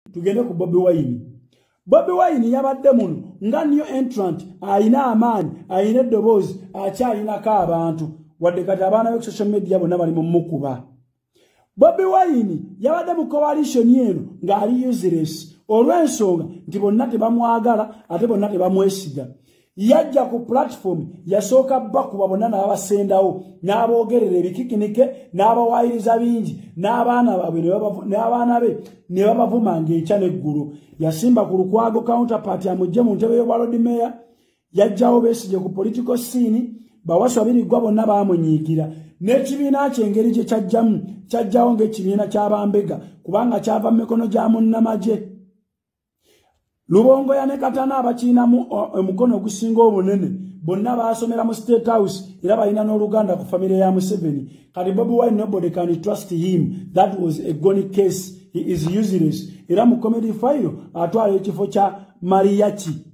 tugende ku Bobi Wine. Bobi Wine yabadde muno nga new entrant ayina amaanyi ayina eddoboozi akyayinako abantu wadde kati abaana be social media bonna bali mu mukuba. Bobi Wine yabadde mu coalition eno ng'ali useless olw'ensonga nti bonna tebamwagala ate bonna tebamwesiga. Yajja ku platform yasooka bakuba bonna n'abasendawo n'aboogerera ebikikinike n'abawayiriza bingi n'abaana baabwe n'abaana be ne babavuma ng'ekya n'eggulu. Yasimba ku Lukwago counterpart amugye mu ntebe y'obwa Lord Mayor, yajjawo Besigye ku political scene, Bawaswa Biriggwa bonna baamunyiikira. N'ekibiina kye engeri gye kyajjawo ng'ekibiina ky'abambega kubanga kyava mu mikono gya munnamagye. Lubongo ya ne Katana abakiinamu omukono ogusinga obunene bonna baasomera mu State House era balina n'oluganda ku family ya Museveni. Kati Bobi Wine nobody can trust him. That was a gone case. He is useless. Era mu comedy file atwala ekifo kya Mariachi.